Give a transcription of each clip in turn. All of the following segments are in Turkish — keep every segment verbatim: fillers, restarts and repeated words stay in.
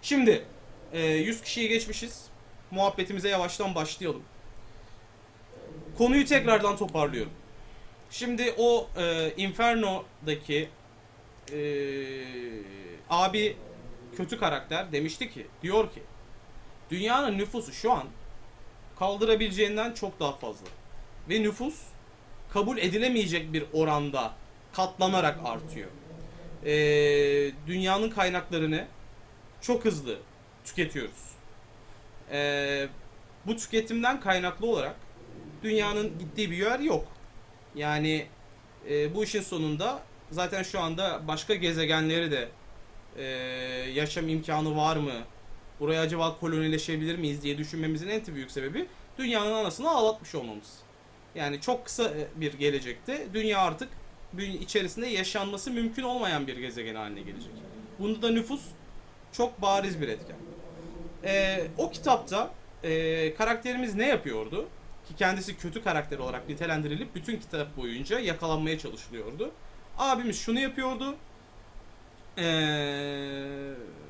Şimdi e, yüz kişiyi geçmişiz. Muhabbetimize yavaştan başlayalım. Konuyu tekrardan toparlıyorum. Şimdi o e, Inferno'daki e, abi kötü karakter demişti ki, diyor ki dünyanın nüfusu şu an kaldırabileceğinden çok daha fazla. Ve nüfus kabul edilemeyecek bir oranda katlanarak artıyor. Ee, dünyanın kaynaklarını çok hızlı tüketiyoruz. Ee, bu tüketimden kaynaklı olarak dünyanın gittiği bir yer yok. Yani e, bu işin sonunda zaten şu anda başka gezegenleri de e, yaşam imkanı var mı? Buraya acaba kolonileşebilir miyiz diye düşünmemizin en büyük sebebi dünyanın anasını ağlatmış olmamız. Yani çok kısa bir gelecekte dünya artık içerisinde yaşanması mümkün olmayan bir gezegen haline gelecek. Bunda da nüfus çok bariz bir etken. Ee, o kitapta e, karakterimiz ne yapıyordu? Ki kendisi kötü karakter olarak nitelendirilip bütün kitap boyunca yakalanmaya çalışılıyordu. Abimiz şunu yapıyordu. Eee...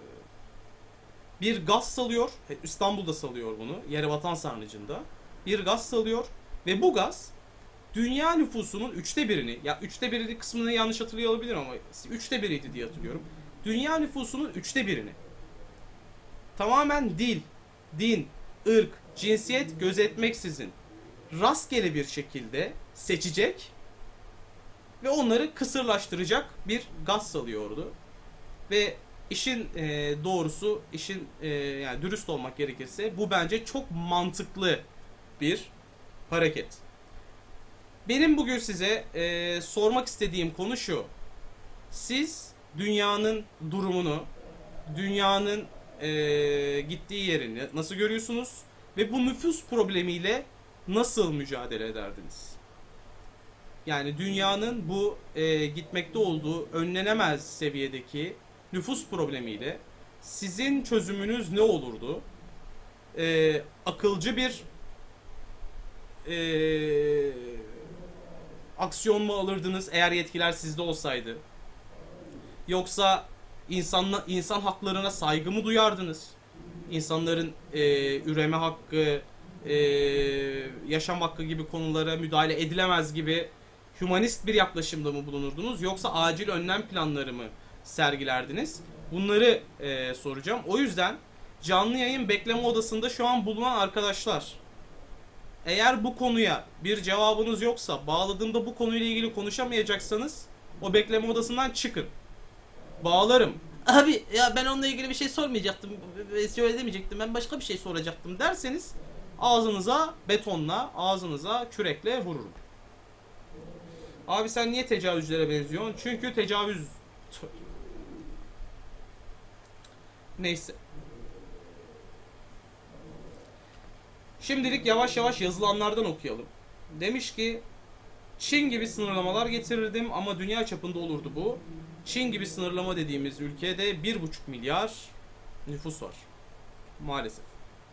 Bir gaz salıyor. İstanbul'da salıyor bunu. Yerebatan Sarnıcı'nda. Bir gaz salıyor. Ve bu gaz dünya nüfusunun üçte birini, ya üçte biri kısmını yanlış hatırlıyor olabilir ama üçte biriydi diye hatırlıyorum. Dünya nüfusunun üçte birini tamamen dil, din, ırk, cinsiyet gözetmeksizin rastgele bir şekilde seçecek ve onları kısırlaştıracak bir gaz salıyordu. Ve işin e, doğrusu, işin e, yani dürüst olmak gerekirse bu bence çok mantıklı bir hareket. Benim bugün size e, sormak istediğim konu şu. Siz dünyanın durumunu, dünyanın e, gittiği yerini nasıl görüyorsunuz? Ve bu nüfus problemiyle nasıl mücadele ederdiniz? Yani dünyanın bu e, gitmekte olduğu önlenemez seviyedeki nüfus problemiyle sizin çözümünüz ne olurdu? Ee, akılcı bir e, aksiyon mu alırdınız eğer yetkiler sizde olsaydı? Yoksa insanla, insan haklarına saygı mı duyardınız? İnsanların e, üreme hakkı, e, yaşam hakkı gibi konulara müdahale edilemez gibi hümanist bir yaklaşımda mı bulunurdunuz? Yoksa acil önlem planları mı sergilerdiniz? Bunları e, soracağım. O yüzden canlı yayın bekleme odasında şu an bulunan arkadaşlar, eğer bu konuya bir cevabınız yoksa, bağladığımda bu konuyla ilgili konuşamayacaksanız o bekleme odasından çıkın. Bağlarım. Abi ya ben onunla ilgili bir şey sormayacaktım, söyle demeyecektim, ben başka bir şey soracaktım derseniz ağzınıza betonla, ağzınıza kürekle vururum. Abi sen niye tecavüzcülere benziyorsun? Çünkü tecavüz... Neyse. Şimdilik yavaş yavaş yazılanlardan okuyalım. Demiş ki Çin gibi sınırlamalar getirirdim ama dünya çapında olurdu bu. Çin gibi sınırlama dediğimiz ülkede bir buçuk milyar nüfus var. Maalesef.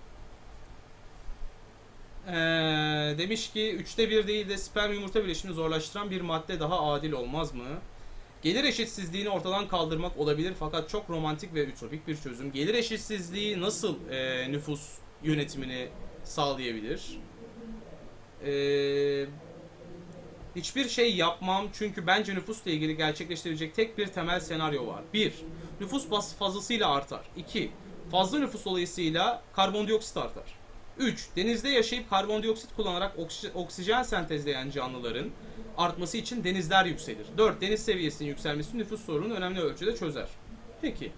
Ee, demiş ki üçte bir değil de sperm yumurta bileşimini zorlaştıran bir madde daha adil olmaz mı? Gelir eşitsizliğini ortadan kaldırmak olabilir fakat çok romantik ve ütopik bir çözüm. Gelir eşitsizliği nasıl e, nüfus yönetimini sağlayabilir? Eee... Hiçbir şey yapmam çünkü bence nüfusla ilgili gerçekleştirecek tek bir temel senaryo var. bir. Nüfus fazlasıyla artar. iki. Fazla nüfus dolayısıyla karbondioksit artar. üç. Denizde yaşayıp karbondioksit kullanarak oksijen sentezleyen canlıların artması için denizler yükselir. dört. Deniz seviyesinin yükselmesi nüfus sorununu önemli ölçüde çözer. Peki.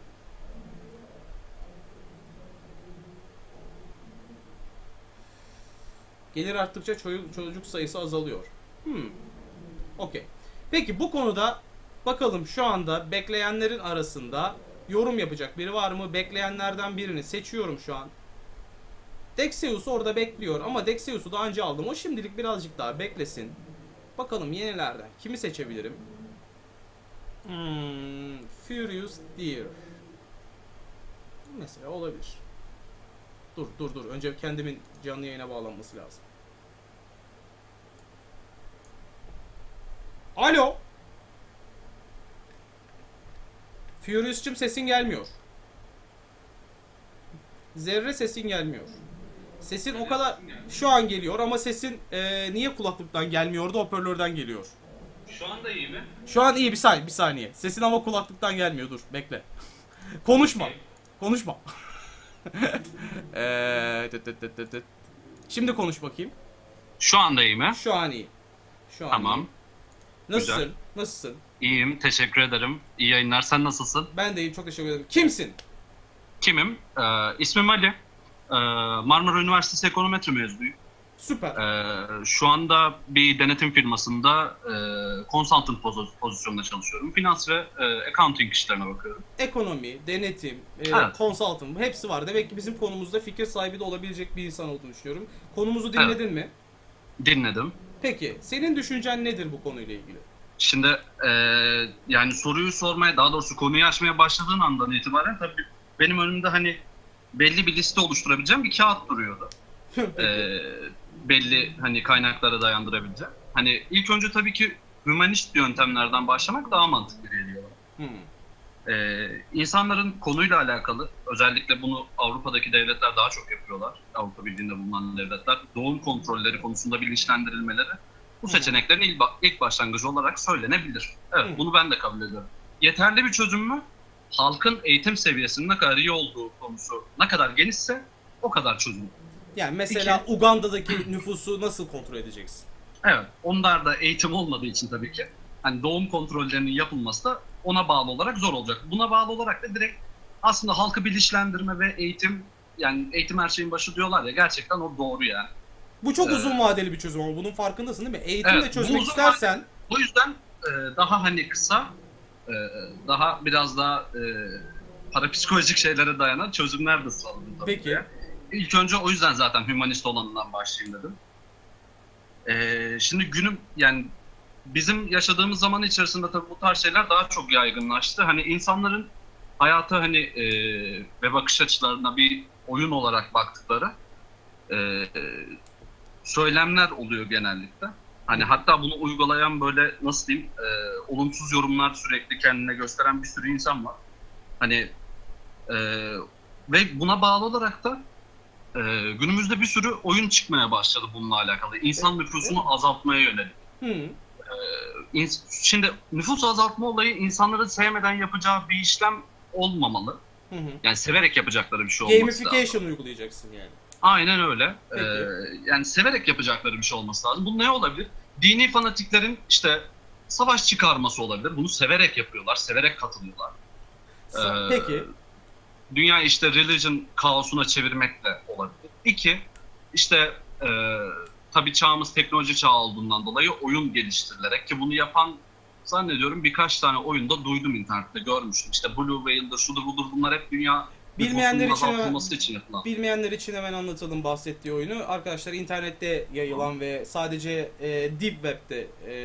Gelir arttıkça çocuk sayısı azalıyor. Hmm. Okey. Peki bu konuda bakalım şu anda bekleyenlerin arasında yorum yapacak biri var mı? Bekleyenlerden birini seçiyorum şu an. Dexeus orada bekliyor ama Dexeus'u daha önce aldım. O şimdilik birazcık daha beklesin. Bakalım yenilerden kimi seçebilirim? Hmm, Furious Deer. Mesela olabilir. Dur dur dur. Önce kendimin canlı yayına bağlanması lazım. Alo. Furious'cum sesin gelmiyor. Zerre sesin gelmiyor. Sesin o kadar şu an geliyor ama sesin e, niye kulaklıktan gelmiyordu, hoparlörden geliyor. Şu anda iyi mi? Şu an iyi, bir saniye, bir saniye. Sesin ama kulaklıktan gelmiyor, dur bekle. Konuşma. Okay. Konuşma. ee, tıt tıt tıt tıt tıt. Şimdi konuş bakayım. Şu anda iyi mi? Şu an iyi. Şu an Tamam. iyi. Nasılsın? Güzel. Nasılsın? İyiyim, teşekkür ederim. İyi yayınlar. Sen nasılsın? Ben de iyiyim, çok teşekkür ederim. Kimsin? Kimim? Ee, ismim Ali. Ee, Marmara Üniversitesi Ekonometri mezunuyum. Süper. Ee, şu anda bir denetim firmasında e, consultant poz- pozisyonunda çalışıyorum. Finans ve e, accounting işlerine bakıyorum. Ekonomi, denetim, e, Evet. consultant, hepsi var. Demek ki bizim konumuzda fikir sahibi de olabilecek bir insan olduğunu düşünüyorum. Konumuzu dinledin mi? Dinledim. Peki, senin düşüncen nedir bu konuyla ilgili? Şimdi e, yani soruyu sormaya, daha doğrusu konuyu açmaya başladığın andan itibaren tabii benim önümde hani belli bir liste oluşturabileceğim bir kağıt duruyordu. e, belli hani kaynaklara dayandırabileceğim. Hani ilk önce tabii ki hümanist yöntemlerden başlamak daha mantıklı geliyor. Hmm. Ee, insanların konuyla alakalı, özellikle bunu Avrupa'daki devletler daha çok yapıyorlar. Avrupa Birliği'nde bulunan devletler, doğum kontrolleri konusunda bilinçlendirilmeleri bu seçeneklerin ilk, ilk başlangıcı olarak söylenebilir. Evet, Hı. bunu ben de kabul ediyorum. Yeterli bir çözüm mü? Halkın eğitim seviyesinin ne kadar iyi olduğu konusu ne kadar genişse o kadar çözüm. Yani mesela İki. Uganda'daki nüfusu nasıl kontrol edeceksin? Evet, onlarda eğitim olmadığı için tabii ki hani doğum kontrollerinin yapılması da ona bağlı olarak zor olacak. Buna bağlı olarak da direkt aslında halkı bilinçlendirme ve eğitim, yani eğitim her şeyin başı diyorlar ya, gerçekten o doğru yani. Bu çok Ee, uzun vadeli bir çözüm ama bunun farkındasın değil mi? Eğitimle Evet, bu çözmek uzun istersen O yüzden e, daha hani kısa, e, daha biraz daha e, parapsikolojik şeylere dayanan çözümler de sağladım tabii. Peki. ki. İlk önce o yüzden zaten hümanist olanından başlayayım dedim. E, şimdi günüm yani bizim yaşadığımız zaman içerisinde tabii bu tarz şeyler daha çok yaygınlaştı. Hani insanların hayata hani e, ve bakış açılarına bir oyun olarak baktıkları e, söylemler oluyor genellikle. Hani hatta bunu uygulayan böyle nasıl diyeyim e, olumsuz yorumlar sürekli kendine gösteren bir sürü insan var. Hani e, ve buna bağlı olarak da e, günümüzde bir sürü oyun çıkmaya başladı bununla alakalı. İnsan nüfusunu azaltmaya yönelik. hı, Şimdi nüfus azaltma olayı insanların sevmeden yapacağı bir işlem olmamalı. hı hı. Yani severek yapacakları bir şey olması lazım. Gamification uygulayacaksın yani. Aynen öyle. Peki. Ee, yani severek yapacakları bir şey olması lazım. Bu ne olabilir? Dini fanatiklerin işte savaş çıkarması olabilir. Bunu severek yapıyorlar, severek katılıyorlar. Ee, Peki. Dünya işte religion kaosuna çevirmekle olabilir. İki, işte e, tabii çağımız teknoloji çağı olduğundan dolayı oyun geliştirilerek, ki bunu yapan zannediyorum birkaç tane oyunda duydum, internette görmüştüm. İşte Blue Whale'dır, şudur budur, bunlar hep dünya Bilmeyenler nüfusunun için azaltılması için yapılan. Bilmeyenler için hemen anlatalım bahsettiği oyunu. Arkadaşlar internette yayılan ve sadece e, Deep Web'de e,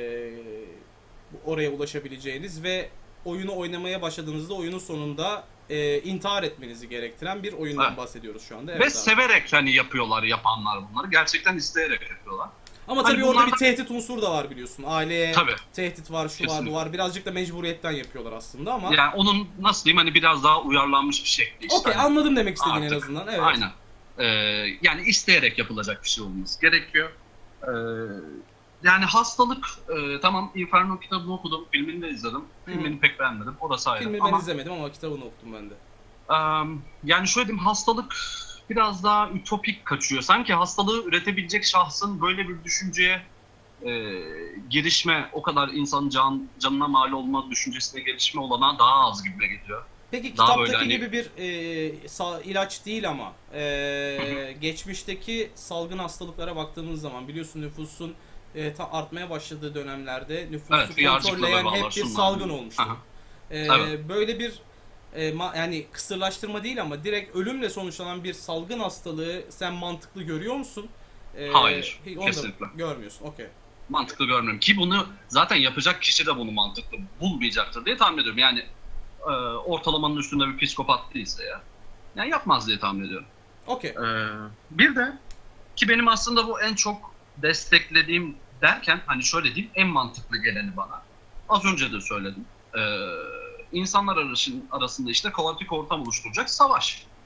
oraya ulaşabileceğiniz ve oyunu oynamaya başladığınızda oyunun sonunda e, intihar etmenizi gerektiren bir oyundan Evet. bahsediyoruz şu anda. Ve Evet abi. severek hani yapıyorlar yapanlar bunları. Gerçekten isteyerek yapıyorlar. Ama hani tabii orada bir bunlardan- tehdit unsuru da var biliyorsun. Aileye Tabii. tehdit var, şu var, bu Kesinlikle. var. Birazcık da mecburiyetten yapıyorlar aslında ama. Yani onun nasıl diyeyim hani biraz daha uyarlanmış bir şekli işte. Okey, Hani anladım demek istediğin en artık. azından. Evet. Aynen. Ee, yani isteyerek yapılacak bir şey olması gerekiyor. Ee, yani hastalık, e, tamam, Inferno kitabını okudum, filmini de izledim. Filmini Hı. pek beğenmedim, orası ayrı. Filmi ben Ama izlemedim ama kitabını okudum ben de. em, yani şöyle diyeyim, hastalık biraz daha ütopik kaçıyor. Sanki hastalığı üretebilecek şahsın böyle bir düşünceye e, girişme, o kadar insanın can, canına mal olma düşüncesine gelişme olanağı daha az gibi geliyor. Peki Daha kitaptaki böyle hani- gibi bir e, sa- ilaç değil ama e, geçmişteki salgın hastalıklara baktığımız zaman biliyorsun nüfusun e, ta artmaya başladığı dönemlerde nüfusu Evet, hıyarcıklı kontrolleyen vebalar, hep bir şunlar salgın bunlar. olmuştu. Aha. E, Evet. Böyle bir e, ma- yani kısırlaştırma değil ama direkt ölümle sonuçlanan bir salgın hastalığı sen mantıklı görüyor musun? E, Hayır, onu da kesinlikle. görmüyorsun. Okey. Mantıklı görmüyorum ki bunu zaten yapacak kişi de bunu mantıklı bulmayacaktır diye tahmin ediyorum. Yani e, ortalamanın üstünde bir psikopat değilse ya. Yani yapmaz diye tahmin ediyorum. Okey. Ee, bir de ki benim aslında bu en çok desteklediğim derken hani şöyle diyeyim, en mantıklı geleni bana. Az önce de söyledim. Ee, insanlar arasında işte kaotik ortam oluşturacak savaş.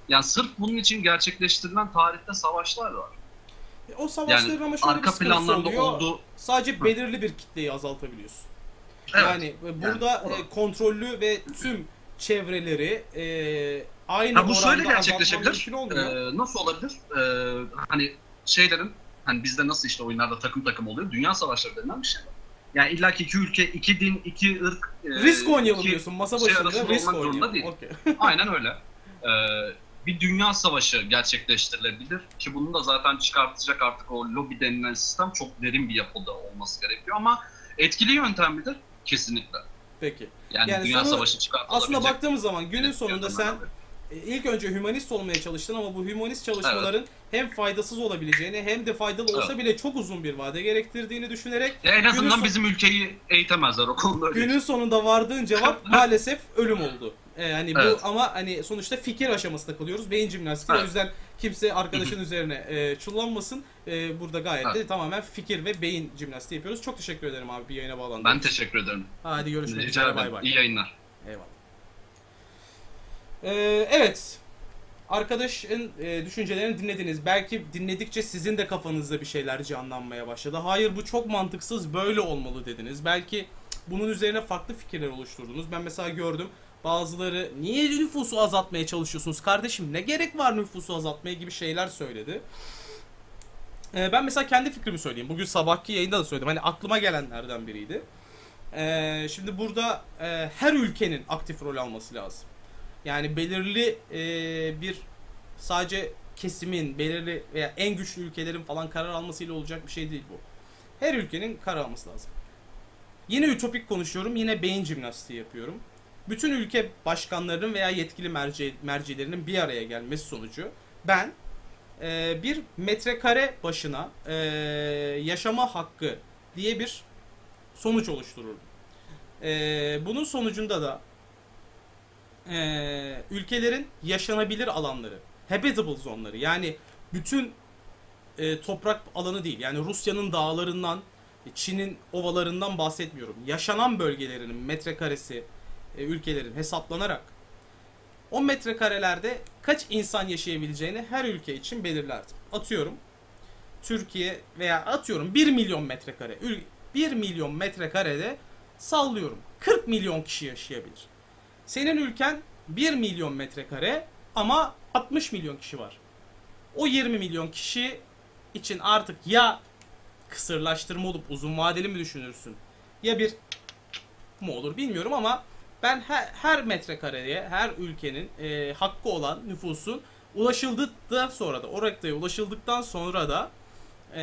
Yani sırf bunun için gerçekleştirilen tarihte savaşlar var. E, O savaşların Yani ama şöyle bir arka sıkıntısı planlarda oluyor. olduğu... Sadece belirli bir kitleyi azaltabiliyorsun. Evet. Yani e, burada Yani, e, kontrollü ve tüm çevreleri e, aynı Ha, bu şöyle oranda azaltman gerçekleşebilir. mümkün olmuyor. Ee, nasıl olabilir? Ee, hani şeylerin, hani bizde nasıl işte oyunlarda takım takım oluyor. Dünya savaşları denilen bir şey var. Yani illa ki iki ülke, iki din, iki ırk, e, Risk oynayalım iki diyorsun. Masa şey başında arasında risk olmak zorunda oynayalım. değil. Okay. Aynen öyle. Ee, bir dünya savaşı gerçekleştirilebilir ki bunu da zaten çıkartacak artık o lobi denilen sistem çok derin bir yapıda olması gerekiyor ama etkili yöntem midir? Kesinlikle. Peki. Yani, Yani dünya sana savaşı çıkartılabilecek. aslında baktığımız zaman günün bir sonunda sen yöntemlerden biri. e, ilk önce hümanist olmaya çalıştın ama bu hümanist çalışmaların hem faydasız olabileceğini hem de faydalı olsa Evet. bile çok uzun bir vade gerektirdiğini düşünerek Ya en azından son- bizim ülkeyi eğitemezler o konuda öyle. günün sonunda vardığın cevap maalesef ölüm oldu. Ee, hani bu Evet. ama hani sonuçta fikir aşamasında kalıyoruz. Beyin jimnastiği. Evet. O yüzden kimse arkadaşın üzerine e, çullanmasın. E, burada gayet de Evet. tamamen fikir ve beyin jimnastiği yapıyoruz. Çok teşekkür ederim abi bir yayına bağlandığın Ben için. teşekkür ederim. Hadi görüşmek Rica üzere. ederim. Bay bay. İyi yayınlar. Eyvallah. Ee, evet. Arkadaşın e, düşüncelerini dinlediniz. Belki dinledikçe sizin de kafanızda bir şeyler canlanmaya başladı. Hayır bu çok mantıksız, böyle olmalı dediniz. Belki bunun üzerine farklı fikirler oluşturdunuz. Ben mesela gördüm. Bazıları niye nüfusu azaltmaya çalışıyorsunuz kardeşim? Ne gerek var nüfusu azaltmaya gibi şeyler söyledi. Ee, ben mesela kendi fikrimi söyleyeyim. Bugün sabahki yayında da söyledim. Hani aklıma gelenlerden biriydi. Ee, şimdi burada e, her ülkenin aktif rol alması lazım. Yani belirli e, bir sadece kesimin, belirli veya en güçlü ülkelerin falan karar almasıyla olacak bir şey değil bu. Her ülkenin karar alması lazım. Yine ütopik konuşuyorum, yine beyin jimnastiği yapıyorum. Bütün ülke başkanlarının veya yetkili merci, mercilerinin bir araya gelmesi sonucu ben e, bir metrekare başına e, yaşama hakkı diye bir sonuç oluştururdum. E, bunun sonucunda da e, ülkelerin yaşanabilir alanları, habitable zonları, yani bütün e, toprak alanı değil, yani Rusya'nın dağlarından, Çin'in ovalarından bahsetmiyorum. Yaşanan bölgelerinin metrekaresi e, ülkelerin hesaplanarak o metrekarelerde kaç insan yaşayabileceğini her ülke için belirlerdim. Atıyorum Türkiye veya atıyorum bir milyon metrekare. bir milyon metrekarede sallıyorum kırk milyon kişi yaşayabilir. Senin ülken bir milyon metrekare ama altmış milyon kişi var. O yirmi milyon kişi için artık ya kısırlaştırma olup uzun vadeli mi düşünürsün? Ya bir mu olur bilmiyorum ama ben her, her metrekareye, her ülkenin e, hakkı olan nüfusun ulaşıldıktan sonra da, o raddeye ulaşıldıktan sonra da e,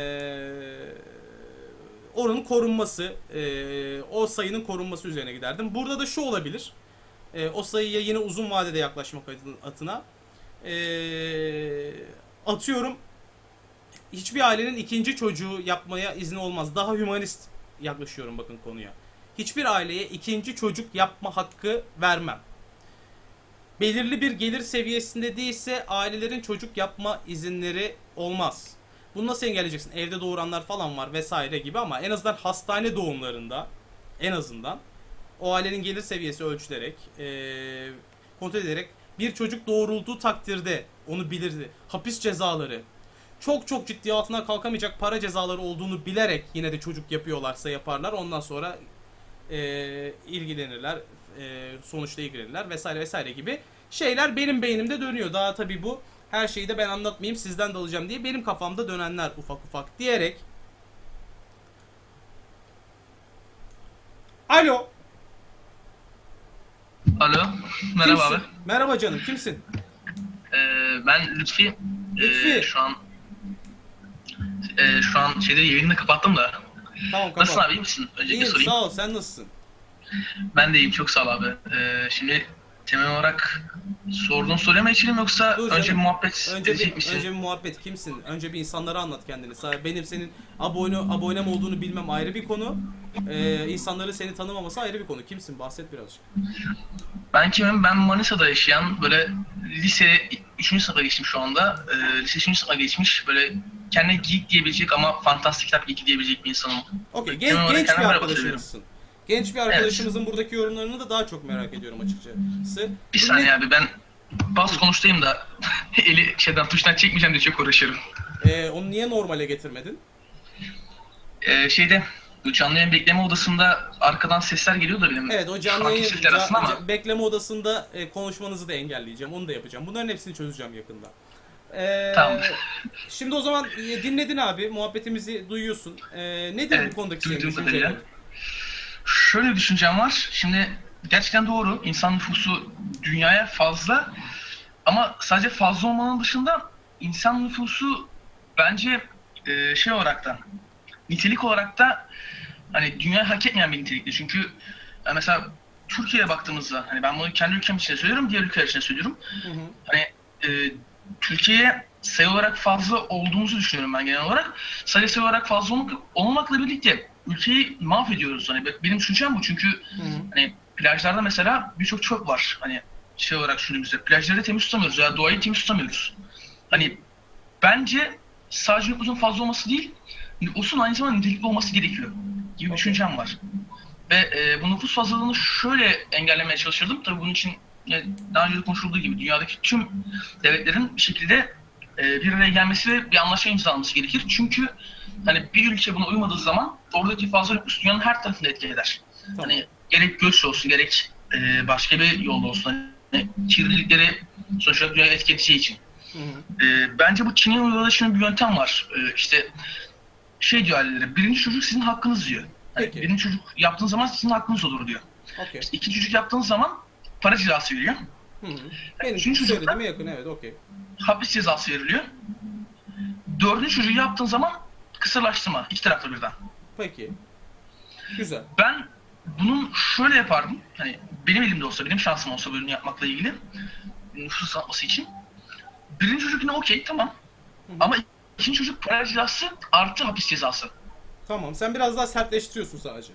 oranın korunması, e, o sayının korunması üzerine giderdim. Burada da şu olabilir. E, o sayıya yine uzun vadede yaklaşmak adına e, atıyorum hiçbir ailenin ikinci çocuğu yapmaya izni olmaz. Daha hümanist yaklaşıyorum bakın konuya. Hiçbir aileye ikinci çocuk yapma hakkı vermem. Belirli bir gelir seviyesinde değilse ailelerin çocuk yapma izinleri olmaz. Bunu nasıl engelleyeceksin? Evde doğuranlar falan var vesaire gibi ama en azından hastane doğumlarında en azından o ailenin gelir seviyesi ölçülerek, ee, kontrol ederek bir çocuk doğurulduğu takdirde onu bilirdi. Hapis cezaları, çok çok ciddi altına kalkamayacak para cezaları olduğunu bilerek yine de çocuk yapıyorlarsa yaparlar. Ondan sonra e, ilgilenirler, e, sonuçta ilgilenirler vesaire vesaire gibi şeyler benim beynimde dönüyor. Daha tabii bu her şeyi de ben anlatmayayım, sizden de alacağım diye benim kafamda dönenler ufak ufak diyerek. Alo. Alo, merhaba Kimsin? abi. Merhaba canım, kimsin? Ee, ben Lütfi. Lütfi. Ee, şu an e, şu an şeyde yayını kapattım da. Tamam, kapat. Nasılsın abi, iyi misin? Öncelikle İyiyim, sorayım. sağ ol, sen nasılsın? Ben de iyiyim, çok sağ ol abi. Ee, şimdi temel olarak sorduğun soruya mı geçelim yoksa Dur önce canım. bir muhabbet Önce edecek bir, misin? önce bir muhabbet, kimsin? Önce bir insanlara anlat kendini. Sa- Benim senin abone abonem olduğunu bilmem ayrı bir konu. Ee, insanların seni tanımaması ayrı bir konu. Kimsin? Bahset birazcık. Ben kimim? Ben Manisa'da yaşayan, böyle lise üçüncü sınıfa geçtim şu anda. Ee, lise üçüncü sınıfa geçmiş, böyle kendine geek diyebilecek ama fantastik kitap geeki diyebilecek bir insanım. Okey, Genel gen- olarak genç bir kendime merhaba arkadaşımızsın. Genç bir arkadaşımızın buradaki yorumlarını da daha çok merak ediyorum açıkçası. Bir Bu saniye ne- abi, ben Bas konuştayım da eli şeyden tuştan çekmeyeceğim diye çok uğraşıyorum. Ee, onu niye normale getirmedin? Ee, şeyde bu canlı yayın bekleme odasında arkadan sesler geliyor da benim. Evet, o Şu canlı anki yayın sesler aslında ama ca- bekleme odasında e, konuşmanızı da engelleyeceğim. Onu da yapacağım. Bunların hepsini çözeceğim yakında. Ee, Tamam. Şimdi o zaman e, dinledin abi. Muhabbetimizi duyuyorsun. Ee, nedir Evet, bu konudaki senin duyduğum düşüncelerin? kadarıyla. Şöyle bir düşüncem var. Şimdi gerçekten doğru. İnsan nüfusu dünyaya fazla ama sadece fazla olmanın dışında insan nüfusu bence e, şey olarak da nitelik olarak da hani dünyayı hak etmeyen bir nitelikte. Çünkü e, mesela Türkiye'ye baktığımızda hani ben bunu kendi ülkem için de söylüyorum, diğer ülkeler için de söylüyorum. Hı hı. Hani e, Türkiye'ye sayı olarak fazla olduğumuzu düşünüyorum ben genel olarak. Sadece sayı olarak fazla olmak, olmamakla birlikte ülkeyi mahvediyoruz. Hani benim düşüncem bu çünkü Hı hı. hani plajlarda mesela birçok çöp var. Hani şey olarak düşündüğümüzde plajları temiz tutamıyoruz veya doğayı temiz tutamıyoruz. Hani bence sadece nüfusun fazla olması değil, nüfusun aynı zamanda nitelikli olması gerekiyor gibi bir Okay. düşüncem var. Ve e, bu nüfus fazlalığını şöyle engellemeye çalışırdım. Tabii bunun için e, daha önce de konuşulduğu gibi dünyadaki tüm devletlerin bir şekilde e, bir araya gelmesi ve bir anlaşma imzalaması gerekir. Çünkü hani bir ülke buna uymadığı zaman oradaki fazla nüfus dünyanın her tarafında etki eder. Tamam. Hani gerek göç olsun gerek e, başka bir yolda olsun. Hani kirlilikleri sonuçta dünyaya etki edeceği için. Hı hı. E, bence bu Çin'in uyguladığı şimdi bir yöntem var. E, işte şey diyor aileleri, birinci çocuk sizin hakkınız diyor. Hani Peki. birinci çocuk yaptığınız zaman sizin hakkınız olur diyor. Okey. İşte ikinci çocuk yaptığınız zaman para cezası veriyor. Hı hı. Benim Üçüncü çocukta söylediğime yakın, evet, okey. hapis cezası veriliyor. Dördüncü çocuğu yaptığın zaman kısırlaştırma. İki taraflı birden. Peki. Güzel. Ben bunun şöyle yapardım. Hani benim elimde olsa, benim şansım olsa bunu yapmakla ilgili nüfus atması için. Birinci çocuk yine okey, tamam. Hı hı. Ama ikinci çocuk para cezası artı hapis cezası. Tamam. Sen biraz daha sertleştiriyorsun sadece.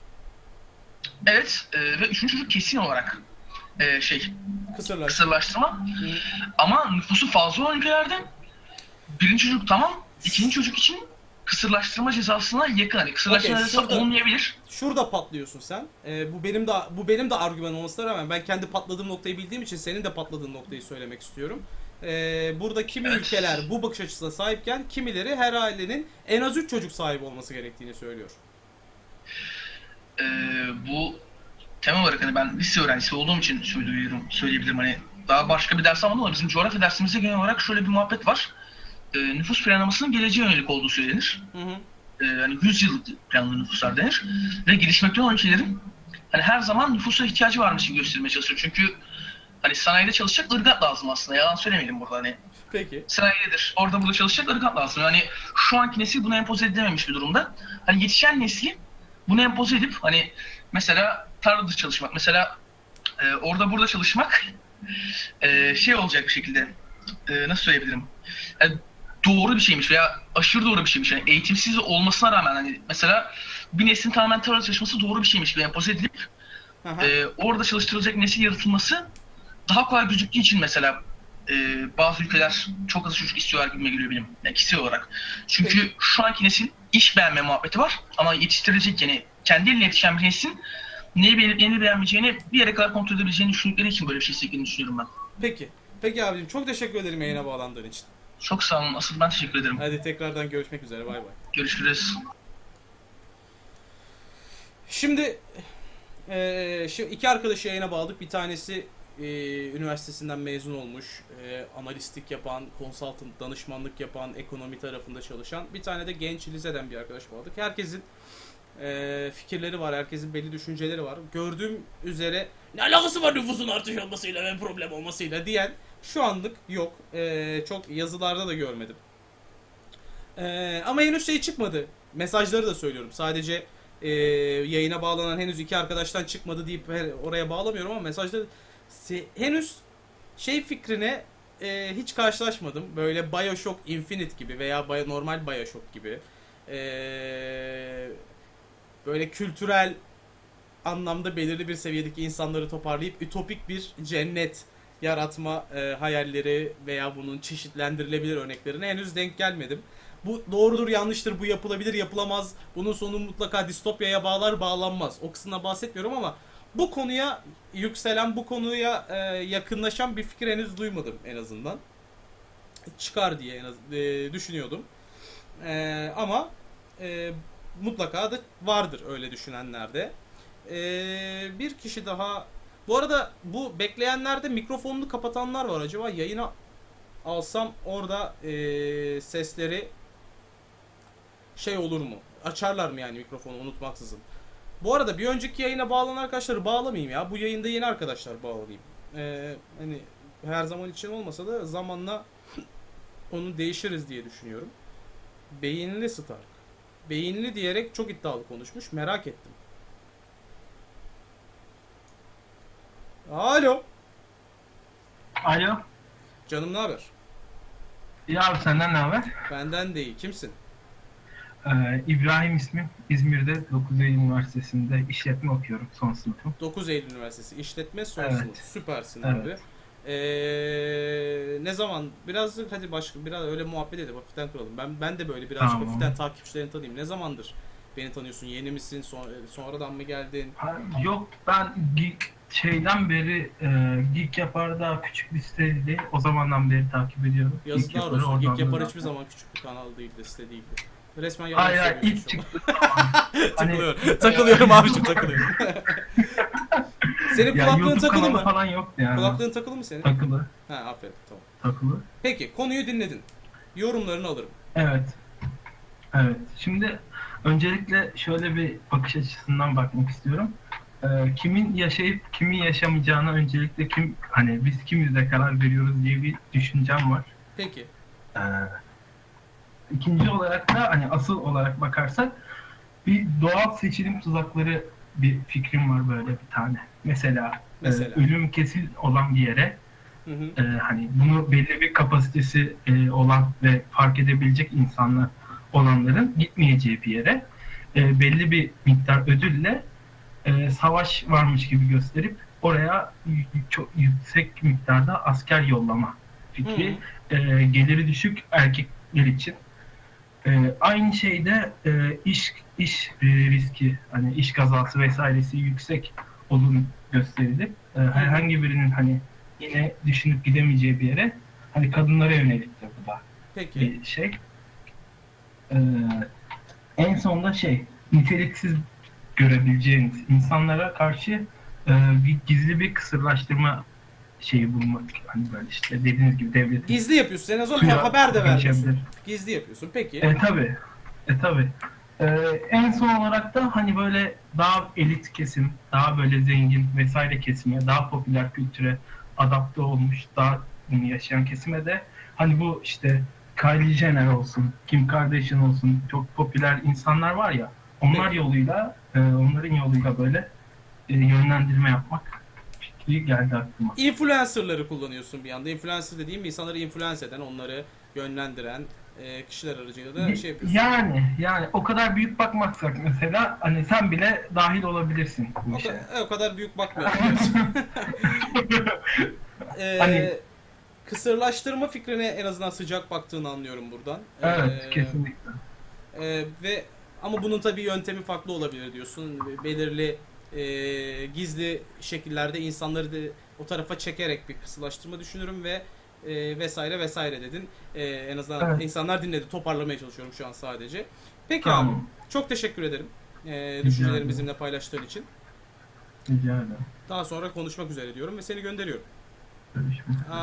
Evet e, ve üçüncü çocuk kesin olarak e, şey Kısırlar. kısırlaştırma. Hı. Ama nüfusu fazla olan ülkelerde birinci çocuk tamam, ikinci çocuk için kısırlaştırma cezasına yakın. Hani kısırlaştırma Okey, cezası şurada- olmayabilir. Şurada patlıyorsun sen. Ee, bu benim de bu benim de argüman olmasına rağmen ben kendi patladığım noktayı bildiğim için senin de patladığın noktayı söylemek istiyorum. Ee, burada kimi Evet. ülkeler bu bakış açısına sahipken kimileri her ailenin en az üç çocuk sahibi olması gerektiğini söylüyor. Ee, bu temel olarak hani ben lise öğrencisi olduğum için söylüyorum, söyleyebilirim. Hani daha başka bir ders almadım ama bizim coğrafya dersimizde genel olarak şöyle bir muhabbet var. Ee, nüfus planlamasının geleceğe yönelik olduğu söylenir. Hı hı. Ee, hani yüz yıllık planlı nüfuslar denir. Ve gelişmekte olan ülkelerin hani her zaman nüfusa ihtiyacı varmış gibi göstermeye çalışıyor. Çünkü hani sanayide çalışacak ırgat lazım aslında. Yalan söylemeyelim burada hani. Peki. Sanayidedir. Orada burada çalışacak ırgat lazım. Yani şu anki nesil buna empoze edilememiş bir durumda. Hani yetişen nesli bunu empoze edip hani mesela tarlada çalışmak, mesela e, orada burada çalışmak e, şey olacak bir şekilde e, nasıl söyleyebilirim? Yani doğru bir şeymiş veya aşırı doğru bir şeymiş. Yani eğitimsiz olmasına rağmen hani mesela bir neslin tamamen tarlada çalışması doğru bir şeymiş gibi empoze edilip Aha. e, orada çalıştırılacak nesil yaratılması daha kolay gözüktüğü için mesela e, bazı ülkeler çok az çocuk istiyorlar gibime geliyor benim. Yani kişisel olarak. Çünkü Peki. şu anki nesil iş beğenme muhabbeti var ama yetiştirilecek yani kendi eline yetişen bir neslin neyi beğenip neyi beğenmeyeceğini bir yere kadar kontrol edebileceğini düşündükleri için böyle bir şey istediklerini düşünüyorum ben. Peki. Peki abicim, çok teşekkür ederim yayına bağlandığın için. Çok sağ olun. Asıl ben teşekkür ederim. Hadi tekrardan görüşmek üzere. Bay bay. Görüşürüz. Şimdi eee şimdi iki arkadaşı yayına bağladık. Bir tanesi eee, üniversitesinden mezun olmuş, eee, analistlik yapan, consultant, danışmanlık yapan, ekonomi tarafında çalışan. Bir tane de genç liseden bir arkadaş bağladık. Herkesin eee, fikirleri var, herkesin belli düşünceleri var. Gördüğüm üzere ne alakası var nüfusun artış olmasıyla ve problem olmasıyla diyen şu anlık yok. Eee, çok yazılarda da görmedim. Eee, ama henüz şey çıkmadı. Mesajları da söylüyorum. Sadece e, yayına bağlanan henüz iki arkadaştan çıkmadı deyip her- oraya bağlamıyorum ama mesajda se- henüz şey fikrine e, hiç karşılaşmadım. Böyle BioShock Infinite gibi veya Bio- normal BioShock gibi e, böyle kültürel anlamda belirli bir seviyedeki insanları toparlayıp ütopik bir cennet yaratma e, hayalleri veya bunun çeşitlendirilebilir örneklerine henüz denk gelmedim. Bu doğrudur, yanlıştır, bu yapılabilir, yapılamaz. Bunun sonu mutlaka distopyaya bağlar, bağlanmaz. O kısmına bahsetmiyorum ama bu konuya yükselen, bu konuya e, yakınlaşan bir fikir henüz duymadım en azından. Çıkar diye en az, e, düşünüyordum. E, ama e, mutlaka da vardır öyle düşünenler de. E, bir kişi daha. Bu arada bu bekleyenlerde mikrofonunu kapatanlar var. Acaba yayına alsam orada e, sesleri şey olur mu? Açarlar mı yani mikrofonu unutmaksızın? Bu arada bir önceki yayına bağlanan arkadaşları bağlamayayım ya. Bu yayında yeni arkadaşlar bağlayayım. Ee, hani her zaman için olmasa da zamanla onu değişiriz diye düşünüyorum. Beyinli Stark. Beyinli diyerek çok iddialı konuşmuş. Merak ettim. Alo. Alo. Canım ne haber? İyi abi, senden ne haber? Benden de iyi. Kimsin? Ee, İbrahim ismim. İzmir'de dokuz Eylül Üniversitesi'nde işletme okuyorum, son sınıfım. dokuz Eylül Üniversitesi İşletme son Evet. sınıf. Süpersin Evet. abi. Ee, ne zaman biraz hadi başka biraz öyle muhabbet edelim, hafiften kuralım. Ben ben de böyle birazcık Tamam. hafiften takipçilerini tanıyayım. Ne zamandır beni tanıyorsun? Yeni misin? Son, sonradan mı geldin? Ha, yok, ben geek, şeyden beri e, Geek Yapar daha küçük bir siteydi. O zamandan beri takip ediyorum. Geek Yazıklar Yapar'ı olsun. oradan Geek Yapar da hiçbir zaten. zaman küçük bir kanal değildi, site değildi. Resmen yalan Hayır hayır, söylüyorsun ilk şu an. çıktı zaman. Hani, Takılıyorum. Takılıyorum abiciğim, takılıyorum. Senin ya kulaklığın YouTube takılı kanalı mı? falan yoktu yani. Kulaklığın takılı mı senin? Takılı. Ha, aferin, tamam. Takılı. Peki, konuyu dinledin. Yorumlarını alırım. Evet. Evet. Şimdi öncelikle şöyle bir bakış açısından bakmak istiyorum. Ee, kimin yaşayıp kimin yaşamayacağına öncelikle kim, hani biz kimiz de karar veriyoruz diye bir düşüncem var. Peki. Ee, ikinci olarak da hani asıl olarak bakarsak bir doğal seçilim tuzakları bir fikrim var böyle bir tane. Mesela, Mesela? e, ölüm kesin olan bir yere Hı hı. e, hani bunu belli bir kapasitesi e, olan ve fark edebilecek insanlar olanların gitmeyeceği bir yere e, belli bir miktar ödülle e, savaş varmış gibi gösterip oraya y- çok yüksek miktarda asker yollama fikri, e, geliri düşük erkekler için. E, aynı şeyde e, iş iş e, riski, hani iş kazası vesairesi yüksek olduğunu gösterilip e, herhangi birinin hani yine düşünüp gidemeyeceği bir yere, hani kadınlara yönelik de bu da Peki. bir şey. Ee, en sonunda şey, niteliksiz görebileceğiniz insanlara karşı e, bir gizli bir kısırlaştırma şeyi bulmak. Hani böyle işte dediğiniz gibi devletin Gizli yapıyorsun. En azından suya haber de vermiyorsun. karışabilir. Gizli yapıyorsun. Peki. E tabi. E tabi. Ee, en son olarak da hani böyle daha elit kesim, daha böyle zengin vesaire kesime, daha popüler kültüre adapte olmuş, daha bunu yaşayan kesime de hani bu işte Kylie Jenner olsun, Kim Kardashian olsun, çok popüler insanlar var ya, onlar Peki. yoluyla, e, onların yoluyla böyle e, yönlendirme yapmak fikri geldi aklıma. Influencer'ları kullanıyorsun bir anda. Influencer dediğim insanları influence eden, onları yönlendiren e, kişiler aracıyla da şey yapıyorsun. Yani yani o kadar büyük bakmazsak mesela hani sen bile dahil olabilirsin bu O, işe. ka- o kadar büyük bakmıyorum. Ee, Hani- Kısırlaştırma fikrine en azından sıcak baktığını anlıyorum buradan. Evet, Ee, kesinlikle. e, ve ama bunun tabii yöntemi farklı olabilir diyorsun. Belirli e, gizli şekillerde insanları da o tarafa çekerek bir kısırlaştırma düşünürüm ve e, vesaire vesaire dedin. E, en azından Evet. insanlar dinledi. Toparlamaya çalışıyorum şu an sadece. Peki Tamam. abi. Çok teşekkür ederim. E, düşüncelerini ederim. bizimle paylaştığın için. Rica ederim. Daha sonra konuşmak üzere diyorum ve seni gönderiyorum. Görüşmek üzere.